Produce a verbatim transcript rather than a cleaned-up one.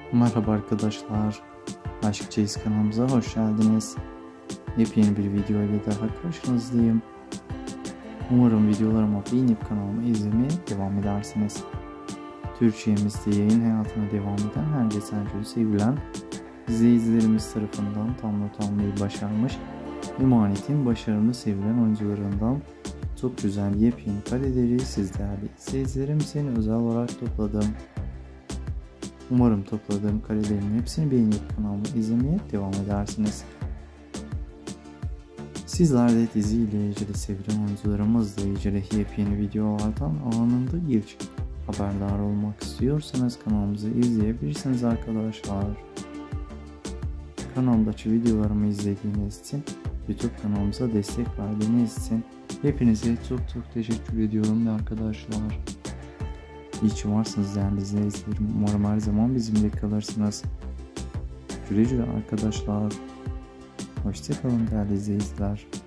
Merhaba arkadaşlar, Aşkçıyız kanalımıza hoş geldiniz. Yepyeni bir video ile daha karşınızdayım. Umarım videolarımı beğenip kanalımı izlemeye devam edersiniz. Türkçemizde yayın hayatına devam eden her geçen gün sevilen izleyicilerimiz tarafından tam not almayı başarmış Emanet'in başarılı sevilen oyuncularından çok güzel yepyeni kareleri siz değerli izleyicilerimizin özel olarak topladım. Umarım topladığım karelerin hepsini beğenip kanalımı izlemeye devam edersiniz. Sizler de dizi ile ilgili sevilen oyuncularımızla ilgili yepyeni videolardan anında ilk haberdar olmak istiyorsanız kanalımızı izleyebilirsiniz arkadaşlar. Kanalımdaki videolarımı izlediğiniz için, YouTube kanalımıza destek verdiğiniz için hepinize çok çok teşekkür ediyorum arkadaşlar. İyi ki varsınız değerli izleyicilerim. Umarım her zaman bizimle kalırsınız. Güle güle arkadaşlar. Hoşçakalın değerli izleyiciler.